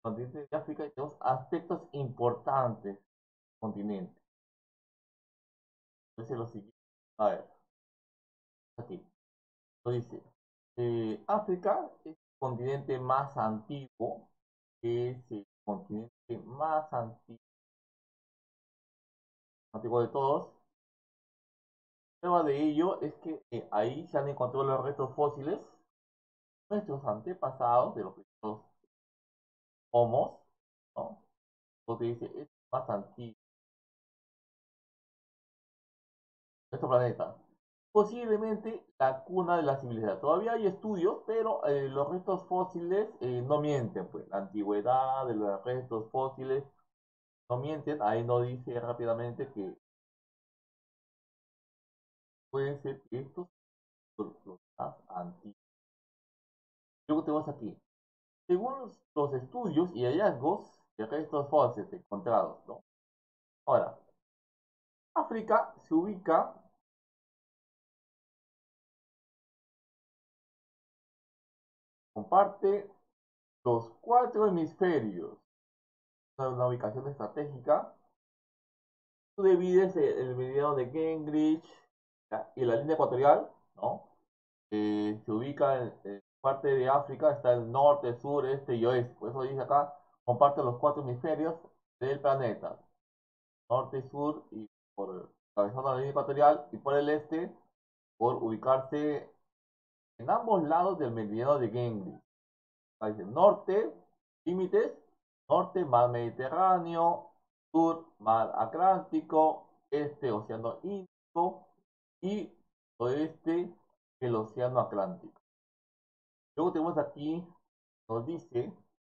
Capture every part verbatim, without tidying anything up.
continente de África y tenemos aspectos importantes del continente. Entonces, lo siguiente, a ver, aquí, lo dice, eh, África es el continente más antiguo, es el continente más antiguo, antiguo de todos. Prueba de ello es que eh, ahí se han encontrado los restos fósiles, nuestros antepasados, de los primeros homos, ¿no? Porque dice, es más antiguo, nuestro planeta. Posiblemente la cuna de la civilización. Todavía hay estudios, pero eh, los restos fósiles eh, no mienten, pues. La antigüedad de los restos fósiles no mienten. Ahí no dice rápidamente que pueden ser estos los, los más antiguos. Luego tenemos aquí, según los, los estudios y hallazgos de restos fósiles encontrados, ¿no? Ahora, África se ubica, comparte los cuatro hemisferios, una, una ubicación estratégica. Tú divides el, el meridiano de Greenwich, ¿ya? Y la línea ecuatorial, ¿no? Eh, se ubica en, en parte de África, está el norte, sur, este y oeste. Por eso dice acá, comparte los cuatro hemisferios del planeta, norte, sur, y por cabezando la línea ecuatorial, y por el este, por ubicarse en ambos lados del meridiano de Greenwich. Ahí dice norte, límites, norte, mar Mediterráneo, sur, mar Atlántico, este, océano Índico y oeste, el océano Atlántico. Luego tenemos aquí, nos dice,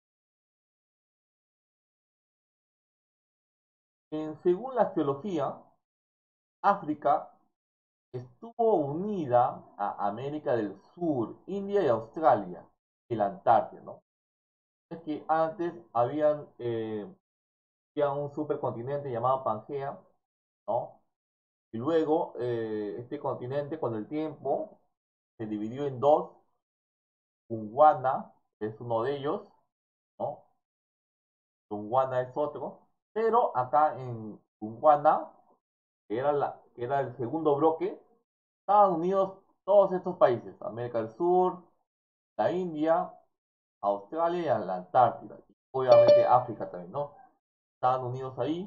en, según la geología, África estuvo unida a América del Sur, India y Australia y la Antártida, ¿no? Es que antes habían, eh, había un supercontinente llamado Pangea, ¿no? Y luego eh, este continente con el tiempo se dividió en dos. Gondwana es uno de ellos, ¿no? Gondwana es otro. Pero acá en Gondwana, que era, la, que era el segundo bloque, estaban unidos todos estos países. América del Sur, la India, Australia y la Antártida. Y obviamente África también, ¿no? Estaban unidos ahí.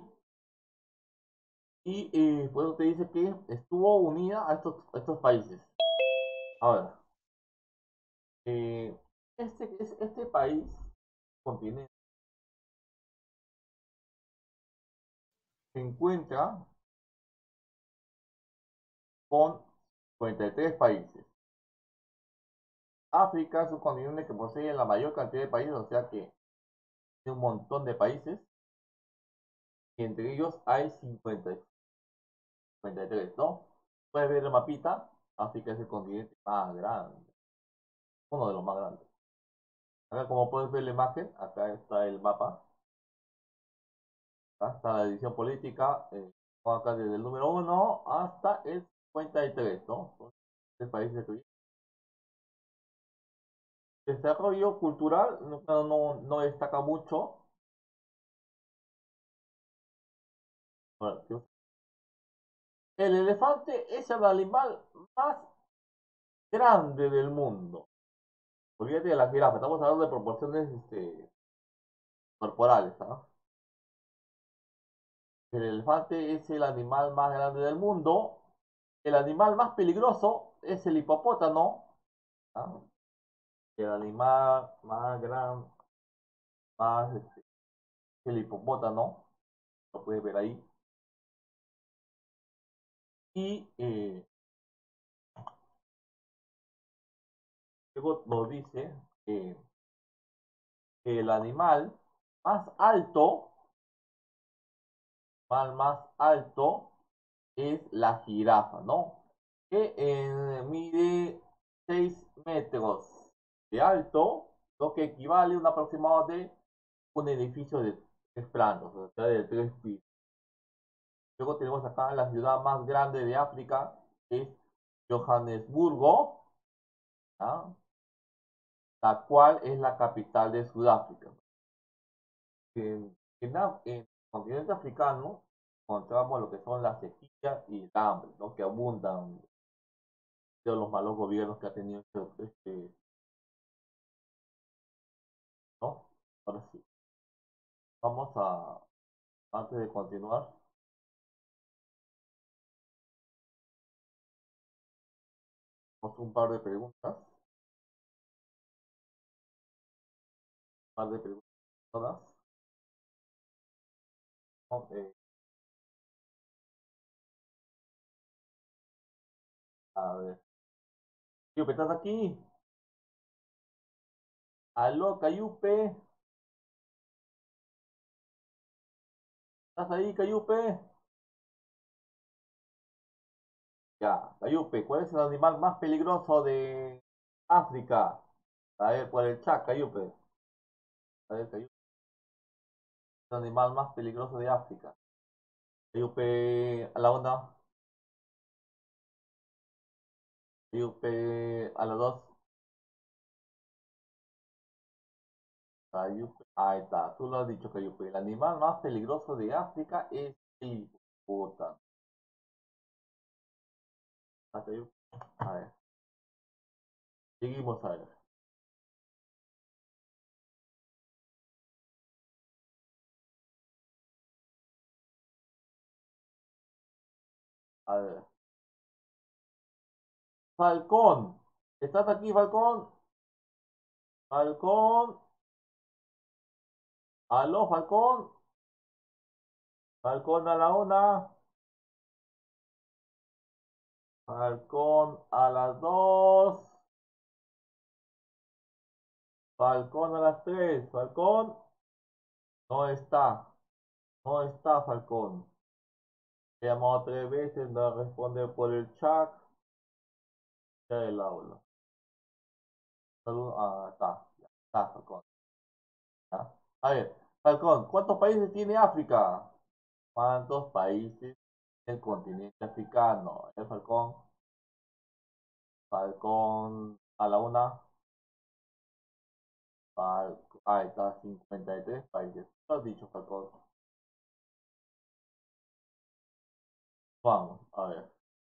Y eh, por eso te dice que estuvo unida a estos, a estos países. Ahora, eh, este, es- este país, continente, se encuentra con cincuenta y tres países. África es un continente que posee la mayor cantidad de países, o sea que tiene un montón de países, y entre ellos hay cincuenta, cincuenta y tres, ¿no? Puedes ver el mapita, África es el continente más grande, uno de los más grandes. Acá como puedes ver la imagen, acá está el mapa, acá está la división política, eh, acá desde el número uno hasta el cincuenta y tres, ¿no? Son tres países que desarrollo cultural no, no, no destaca mucho. El elefante es el animal más grande del mundo. Olvídate de la jirafa, estamos hablando de proporciones este, corporales, ¿no? El elefante es el animal más grande del mundo. El animal más peligroso es el hipopótamo, ¿no? El animal más grande, más este, el hipopótamo, lo puedes ver ahí. Y eh, luego nos dice que el animal más alto, animal más alto es la jirafa, ¿no? Que eh, mide seis metros de alto, lo que equivale a un aproximado de un edificio de tres plantas, o sea, de tres pisos. Luego tenemos acá la ciudad más grande de África, que es Johannesburgo, ¿ya? La cual es la capital de Sudáfrica. En, en, Af- en el continente africano encontramos lo que son la sequía y el hambre, ¿no? Que abundan de los malos gobiernos que ha tenido este, este, ¿no? Ahora sí, vamos a, antes de continuar, vamos a un par de preguntas, un par de preguntas todas, ¿no? Eh, a ver, Cayupe, ¿estás aquí? Aló, Cayupe, ¿estás ahí, Cayupe? Ya, Cayupe, ¿cuál es el animal más peligroso de África? A ver, por el chat, Cayupe. A ver, Cayupe, el animal más peligroso de África. Cayupe a la una, Cayupe a la dos, Cayupe. Ahí está, tú lo has dicho, Cayupe. El animal más peligroso de África es el hipopótamo. ¿Ah, Cayupe? A ver, seguimos a ver. A ver. Falcón. ¿Estás aquí, Falcón? Falcón. Aló, Falcón. Falcón a la una. Falcón a las dos. Falcón a las tres. Falcón no está. No está Falcón. He llamado tres veces, no responde por el chat. Ya del aula. Salud. Ah, está. Ya está Falcón. ¿Ya? A ver, Falcón, ¿cuántos países tiene África? ¿Cuántos países en el continente africano? El Falcón. Falcón a la una. Fal... Ahí está, cincuenta y tres países. ¿Qué has dicho, Falcón? Vamos, a ver.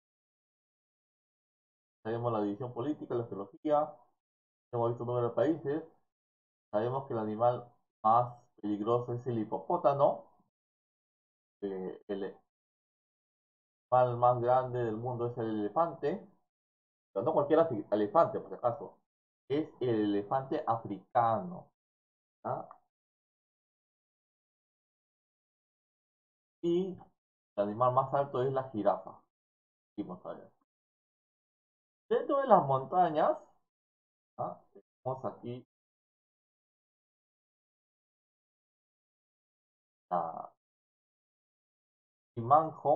Sabemos la división política, la geología, hemos visto el número de países, sabemos que el animal más peligroso es el hipopótamo, eh, el animal más grande del mundo es el elefante, pero no cualquier elefante, por si acaso, es el elefante africano, ¿ah? Y el animal más alto es la jirafa. Vamos a ver. Dentro de las montañas, ¿ah? Tenemos aquí la Imanjo,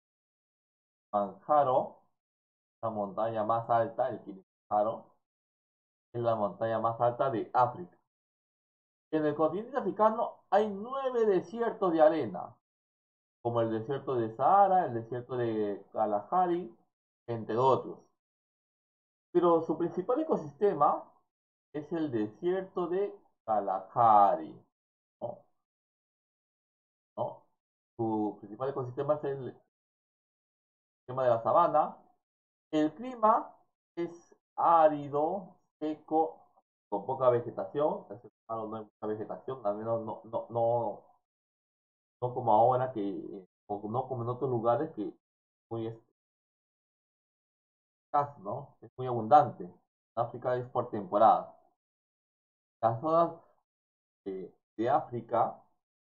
Manjaro, la montaña más alta, el Kilimanjaro, es la montaña más alta de África. En el continente africano hay nueve desiertos de arena, como el desierto de Sahara, el desierto de Kalahari, entre otros. Pero su principal ecosistema es el desierto de Kalahari, ¿no? ¿No? Su principal ecosistema es el tema de la sabana. El clima es árido, seco, con poca vegetación. No hay mucha vegetación, al menos no, no, no, no como ahora, que, eh, o no como en otros lugares que es muy escaso, ¿no? Es muy abundante. África es por temporada. Las zonas de, de África,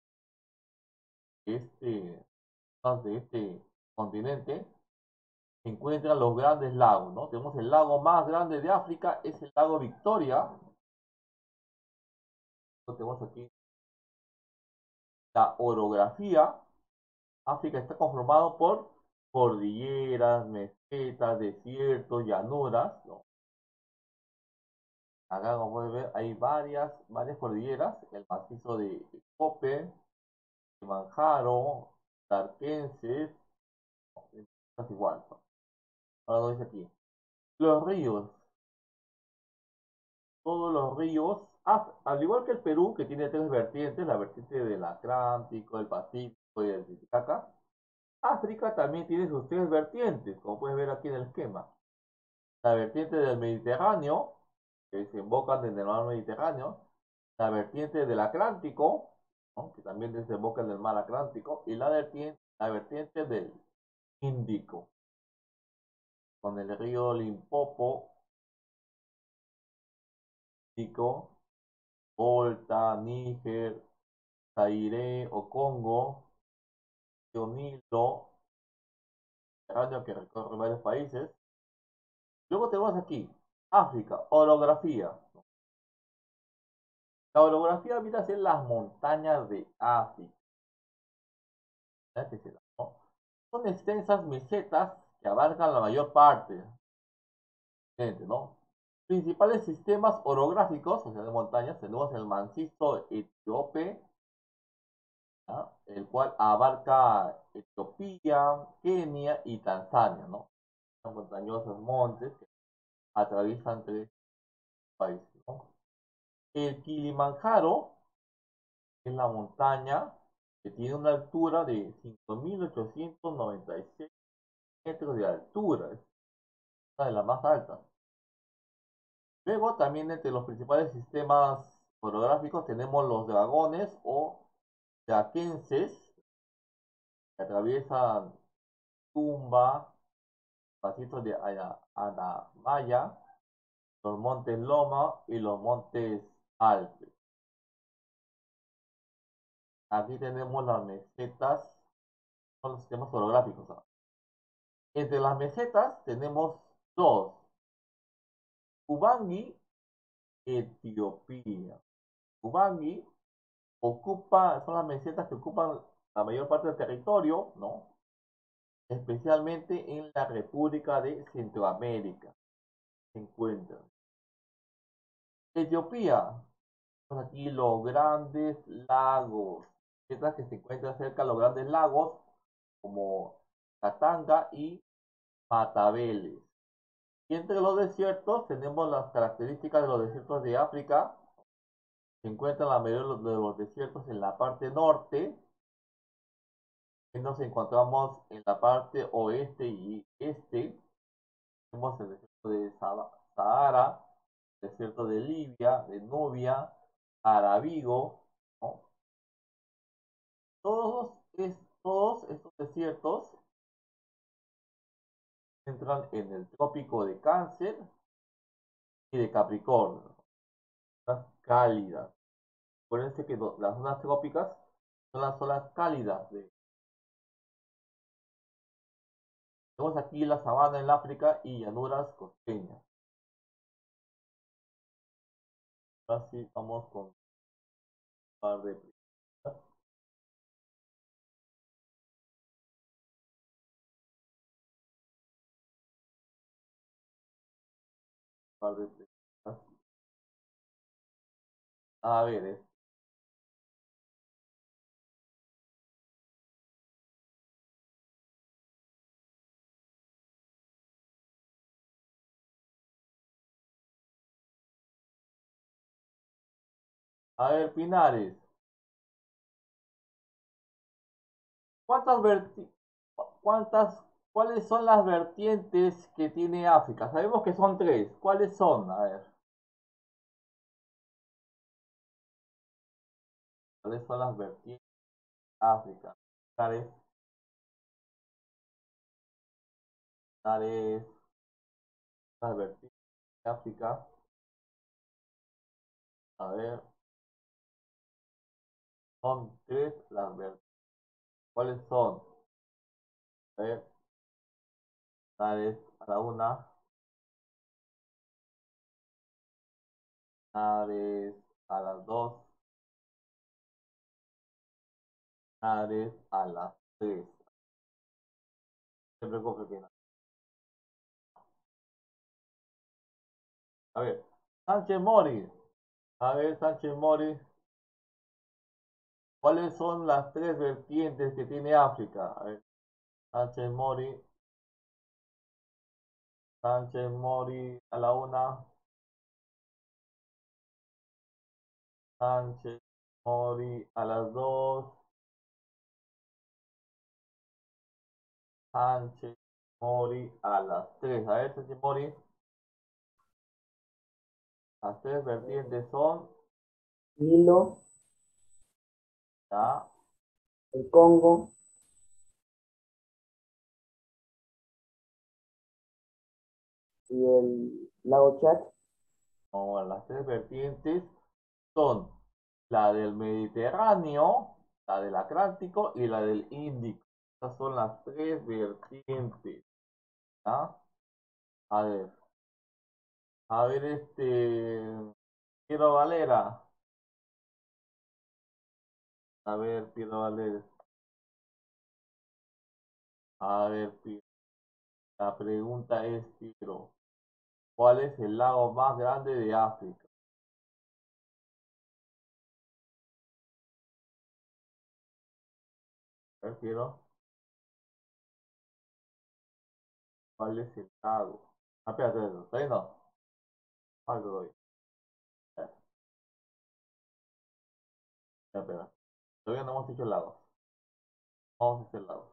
este, zonas de este continente, se encuentran los grandes lagos, ¿no? Tenemos el lago más grande de África, es el lago Victoria. Lo tenemos aquí la orografía. África está conformado por cordilleras, mesetas, desiertos, llanuras, ¿no? Acá, como pueden ver, hay varias, varias cordilleras, el macizo de Koppen, Manjaro, Tarquenses, es igual, ¿no? Ahora lo dice aquí. Los ríos, todos los ríos Af- al igual que el Perú, que tiene tres vertientes, la vertiente del Atlántico, el Pacífico y el Titicaca, África también tiene sus tres vertientes, como puedes ver aquí en el esquema. La vertiente del Mediterráneo, que desembocan en el mar Mediterráneo, la vertiente del Atlántico, ¿no? Que también desemboca en el mar Atlántico, y la vertiente, la vertiente del Índico, con el río Limpopo, Índico, Volta, Níger, Zaire o Congo, río Nilo, Mediterráneo que recorre varios países. Luego tenemos aquí África, orografía. La orografía viene a ser las montañas de África. ¿Verdad que sí, no? Son extensas mesetas que abarcan la mayor parte, ¿no? Principales sistemas orográficos, o sea, de montañas, tenemos el macizo etíope, ¿ya? El cual abarca Etiopía, Kenia y Tanzania, ¿no? Son montañosos montes que atraviesan tres países, ¿no? El Kilimanjaro es la montaña que tiene una altura de cinco mil ochocientos noventa y seis metros de altura, es una de las más altas. Luego también entre los principales sistemas orográficos tenemos los dragones o draquenses que atraviesan Tumba, pasitos de Anamaya, los montes Loma y los montes Alpes. Aquí tenemos las mesetas, son los sistemas orográficos. ¿Ah? Entre las mesetas tenemos dos, Ubangi, Etiopía. Ubangi ocupa, son las mesetas que ocupan la mayor parte del territorio, ¿no? Especialmente en la República de Centroamérica se encuentran. Etiopía, pues aquí los grandes lagos, mesetas que se encuentran cerca de los grandes lagos, como Katanga y Matabele. Y entre los desiertos tenemos las características de los desiertos de África. Se encuentran la mayoría de los, de los desiertos en la parte norte, y nos encontramos en la parte oeste y este. Tenemos el desierto de Sahara, desierto de Libia, de Nubia, Arabigo, ¿no? Todos, es, todos estos desiertos entran en el trópico de Cáncer y de Capricornio, zonas cálidas. Acuérdense que lo- las zonas trópicas son las zonas cálidas. De, tenemos aquí la sabana en África y llanuras costeñas. Así vamos con un par de, un par de preguntas. A ver, es- a ver, Pinares, ¿cuántas verti- cuántas, cuáles son las vertientes que tiene África? Sabemos que son tres. ¿Cuáles son? A ver, ¿cuáles son las vertientes de África? Pinares, Pinares, las vertientes de África. A ver, son tres las vertientes. ¿Cuáles son? A ver, Pinares a la una, Pinares a las dos, Pinares a las tres. Siempre preocupe, Pinares. A ver, Sánchez Mori. A ver, Sánchez Mori. ¿Cuáles son las tres vertientes que tiene África? A ver, Sánchez Mori, Sánchez Mori a la una, Sánchez, Mori a las dos, Sánchez, Mori a las tres. A ver, Sánchez, Mori, las tres vertientes son, Nilo, ya, el Congo y el lago Chad. no, las tres vertientes son la del Mediterráneo, la del Atlántico y la del Índico. Estas son las tres vertientes, ¿ya? A ver, a ver, este, Piero Valera, a ver, Piero Valera, a ver, Piero, la pregunta es, Piero, ¿cuál es el lago más grande de África? A ver, Piero, ¿cuál es el lago? Ah, espérate, espérate, todavía no, falta todavía. Espera, espera, espera. Todavía no hemos dicho lagos. Vamos a hacer lagos.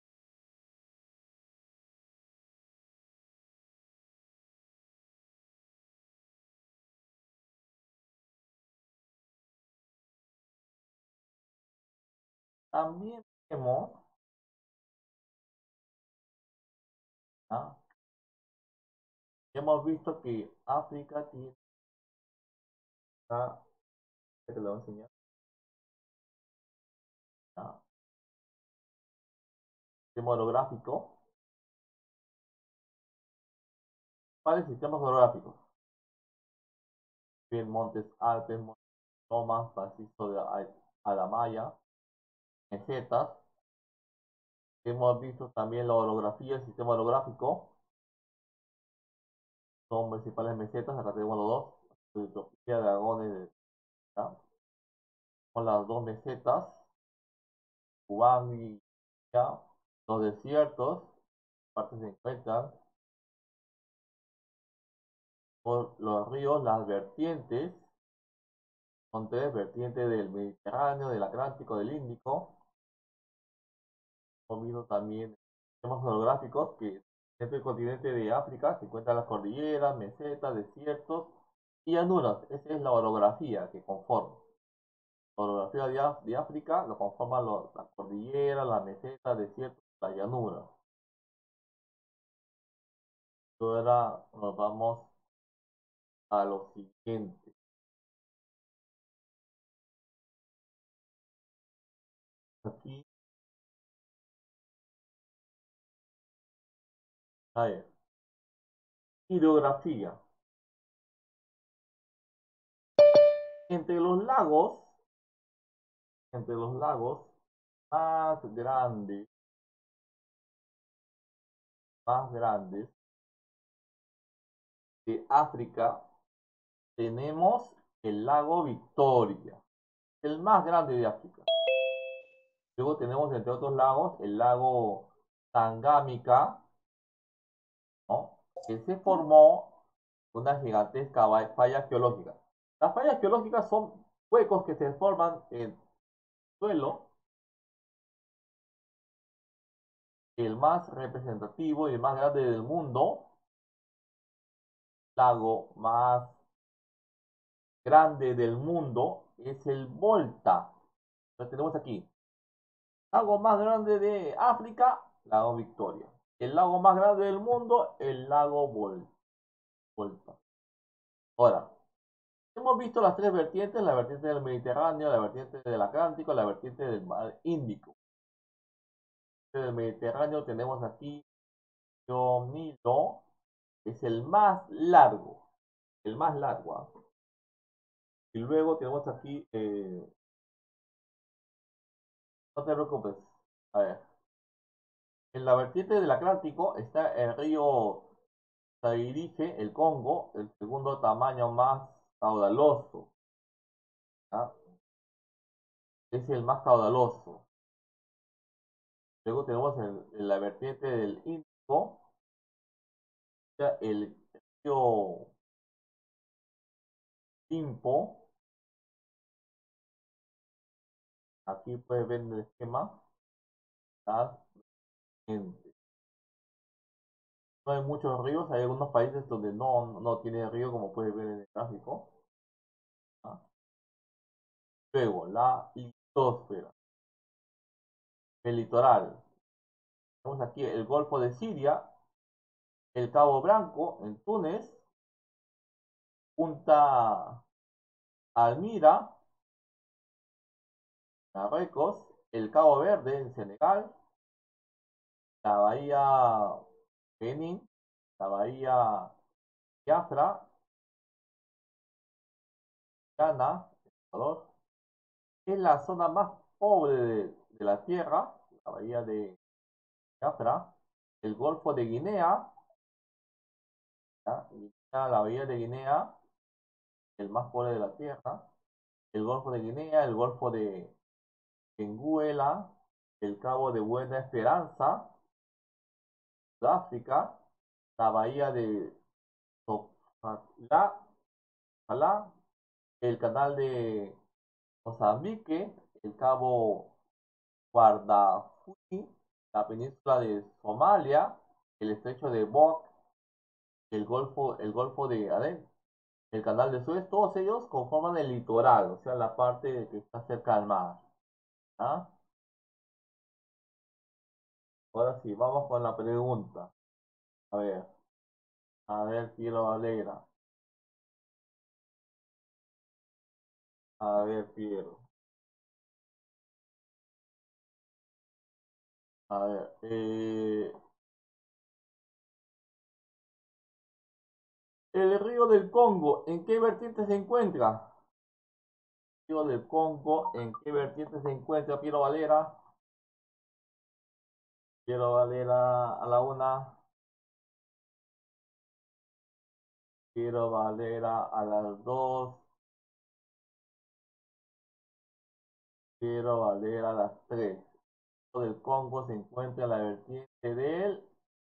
También tenemos, ¿ah? Hemos visto que África tiene, ah, que te lo voy a enseñar, ¿ah? Sistema orográfico. ¿Cuáles sistemas orográficos? Bien, Montes Alpes, Montes Lomas, Francisco de Adamaya, mesetas. Hemos visto también la orografía, el sistema orográfico. Son principales mesetas, acá tenemos los dos. Utopía, dragones, ¿ya? Son las dos mesetas, Kubán y ya. Los desiertos, partes se encuentran. Por los ríos, las vertientes, son tres vertientes del Mediterráneo, del Atlántico, del Índico. Hemos visto también temas orográficos que dentro del continente de África se encuentran las cordilleras, mesetas, desiertos y llanuras. Esa es la orografía que conforma. La orografía de, de África lo conforman los, las cordilleras, las mesetas, desiertos, las llanuras. Ahora nos vamos a lo siguiente. Aquí, a ver, hidrografía. Entre los lagos, entre los lagos más grandes, más grandes de África, tenemos el lago Victoria, el más grande de África. Luego tenemos, entre otros lagos, el lago Tangánica, ¿no? Que se formó una gigantesca falla geológica. Las fallas geológicas son huecos que se forman en el suelo. El más representativo y el más grande del mundo, lago más grande del mundo, es el Volta. Lo tenemos aquí. Lago más grande de África, lago Victoria. El lago más grande del mundo, el lago Vol Volta. Ahora, hemos visto las tres vertientes, la vertiente del Mediterráneo, la vertiente del Atlántico, la vertiente del mar Índico. Del Mediterráneo tenemos aquí el Nilo, es el más largo, el más largo. ¿Ah? Y luego tenemos aquí, eh, no te preocupes, a ver, en la vertiente del Atlántico está el río Zairige, el Congo, el segundo tamaño más caudaloso, ¿ya? Es el más caudaloso. Luego tenemos en, en la vertiente del Índico, ya el río Timpo, Aquí puedes ver en el esquema las vertientes. No hay muchos ríos, hay algunos países donde no, no tiene río, como puedes ver en el gráfico. ¿Ah? Luego, la litosfera, el litoral. Tenemos aquí el Golfo de Siria, el Cabo Blanco en Túnez, Punta Almira, Marruecos, el Cabo Verde en Senegal, la Bahía Benin, la Bahía Biafra, Ghana, Ecuador. Es la zona más pobre de, de la Tierra, la Bahía de Biafra, el Golfo de Guinea, ¿ya? Guinea, la Bahía de Guinea, el más pobre de la Tierra, el Golfo de Guinea, el Golfo de Benguela, el Cabo de Buena Esperanza, Sudáfrica, la Bahía de Sofala, Sofala, el Canal de Mozambique, el Cabo Guardafui, la península de Somalia, el Estrecho de Bok, el Golfo, el Golfo de Adén, el Canal de Suez, todos ellos conforman el litoral, o sea, la parte que está cerca al mar. ¿Ah? Ahora sí, vamos con la pregunta. A ver, a ver, Piero Valera. A ver, Piero. A ver, eh, el río del Congo, ¿en qué vertiente se encuentra? El río del Congo, ¿en qué vertiente se encuentra, Piero Valera? Piero Valera a la una, Piero Valera a las dos, Piero Valera a las tres. El río del Congo se encuentra en la vertiente del,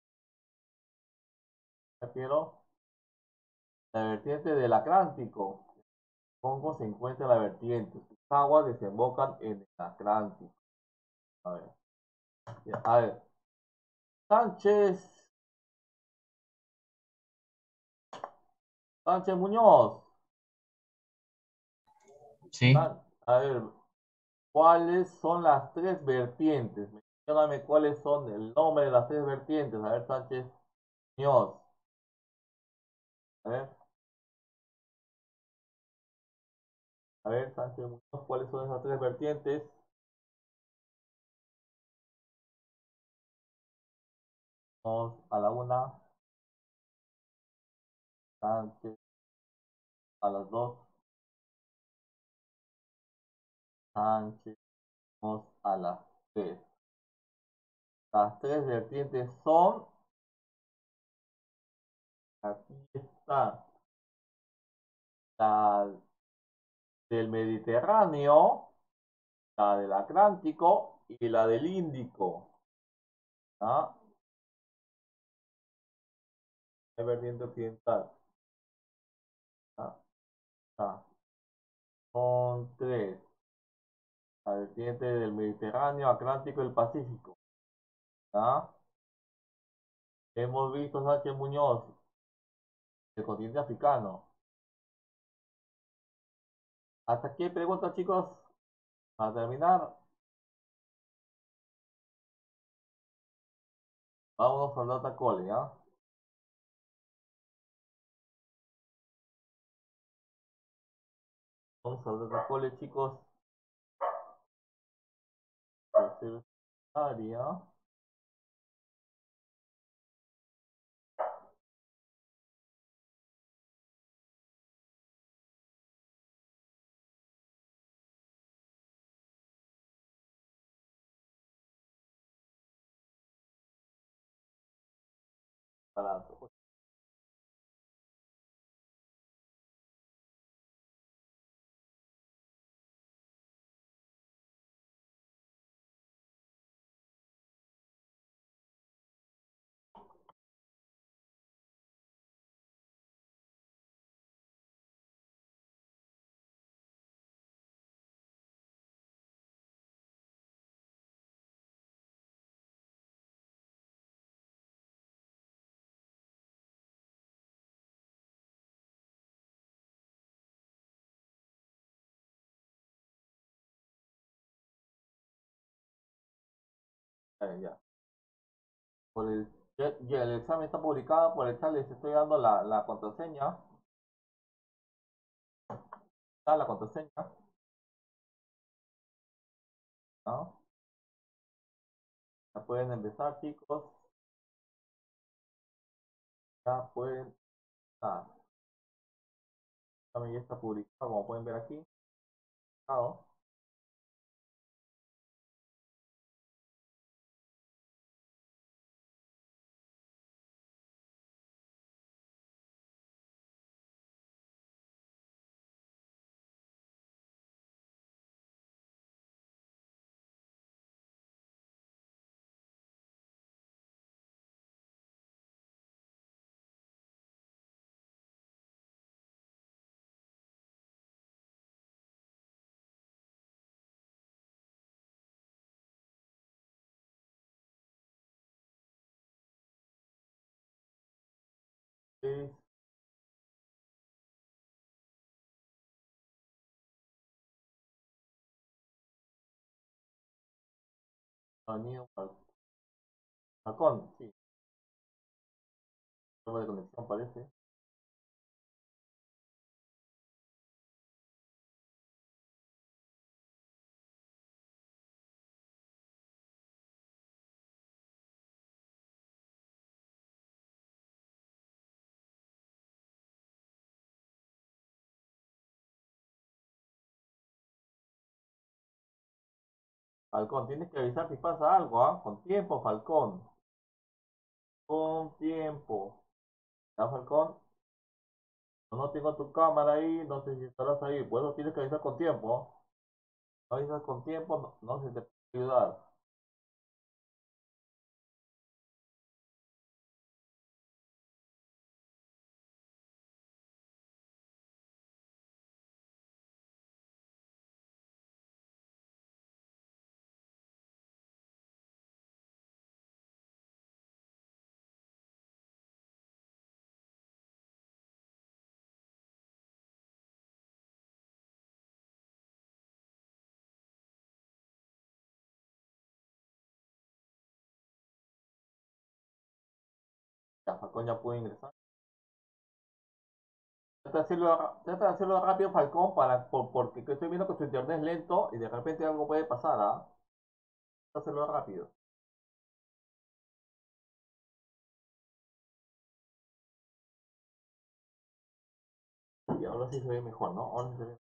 ¿ya, Piero? La vertiente del Atlántico. El Congo se encuentra en la vertiente. Sus aguas desembocan en el Atlántico. A ver, ya, a ver. Sánchez, Sánchez Muñoz. Sí, San- a ver, ¿cuáles son las tres vertientes? Mencióname cuáles son el nombre de las tres vertientes. A ver, Sánchez Muñoz. A ver, a ver, Sánchez Muñoz, ¿cuáles son esas tres vertientes? Vamos a la una, Sánchez a las dos, Sánchez vamos a las tres. Las tres vertientes son, aquí está, la del Mediterráneo, la del Atlántico y la del Índico. ¿Ah? La vertiente occidental. ¿Ah? Ah, son tres. La vertiente del Mediterráneo, Atlántico y el Pacífico. ¿Ah? Hemos visto, Sánchez Muñoz, el continente africano. Hasta aquí hay preguntas, chicos. Para terminar, vámonos al data cole, ¿ah? Vamos al data cole, chicos. Tercer área. Para Ya, ya. Por el, ya, ya el examen está publicado, por el chat les estoy dando la, la contraseña. Está la contraseña, ¿no? Ya pueden empezar, chicos. Ya pueden empezar. También ya está publicado, como pueden ver aquí. Publicado. Sí, sonido, Falcón, sí. Prueba de conexión parece. Falcón, tienes que avisar si pasa algo, ¿ah? Con tiempo, Falcón. Con tiempo. ¿Ya, Falcón? No, no tengo tu cámara ahí, no sé si estarás ahí. Por eso tienes que avisar con tiempo. No avisas con tiempo, no, no se te puede ayudar. Ya, Falcón ya puede ingresar. Trata de hacerlo, trata de hacerlo rápido, Falcón, para, por- porque estoy viendo que su internet es lento y de repente algo puede pasar, ¿ah? Trata de hacerlo rápido. Y ahora sí se ve mejor, ¿no? Ahora sí se ve.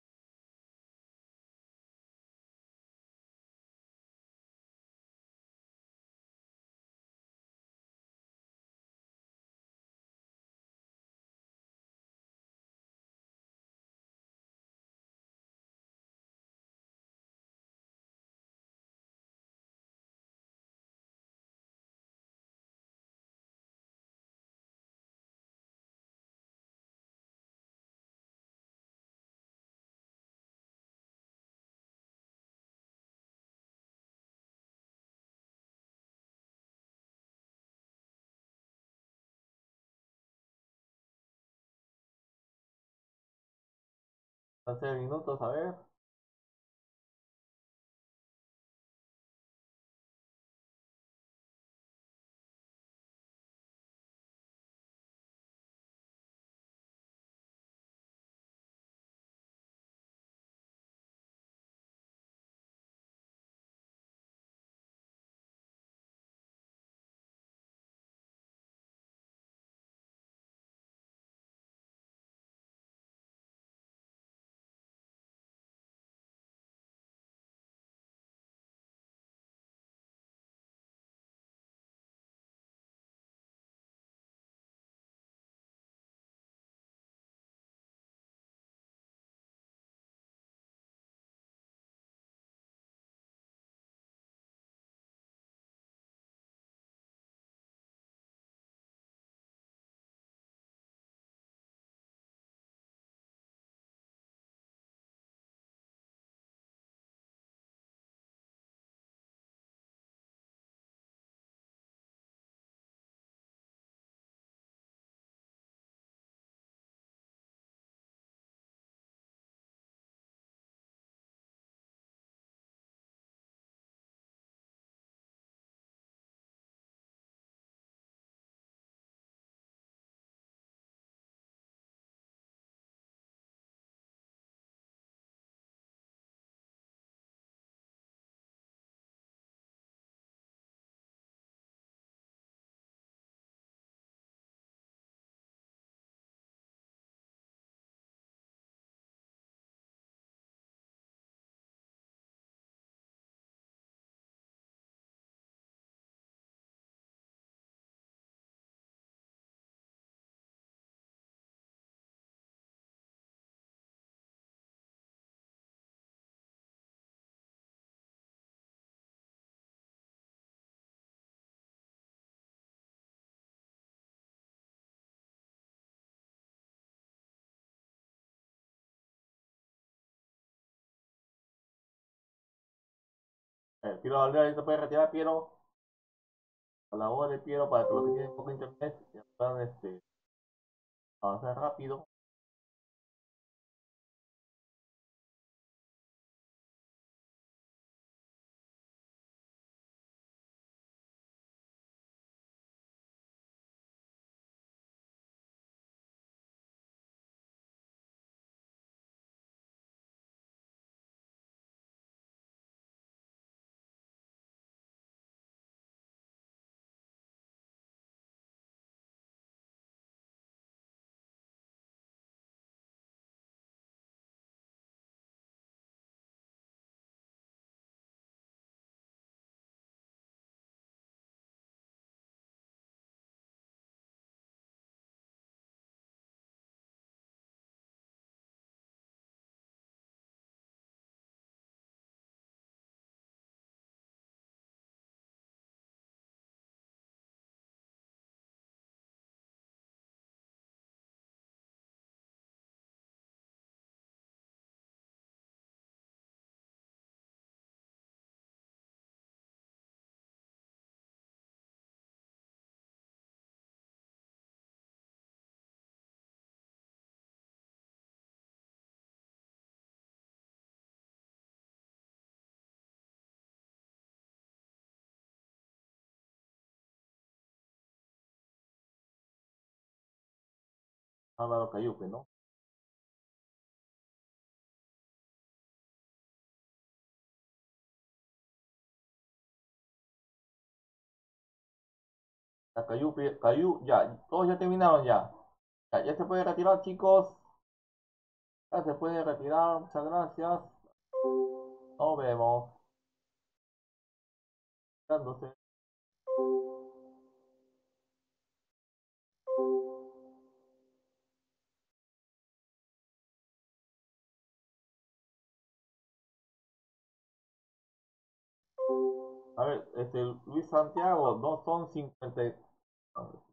Hace minutos, a ver. Eh, Piero Valera se puede retirar, Piero. A la hora de Piero para que los que tienen poco internet ya puedan este, avanzar rápido. Álvaro Cayupe, ¿no? La Cayupe, Cayu, ya, todos ya terminaron ya. Ya, ya se puede retirar, chicos. Ya se puede retirar, muchas gracias. Nos vemos. Dándose. A ver, este Luis Santiago, no son cincuenta.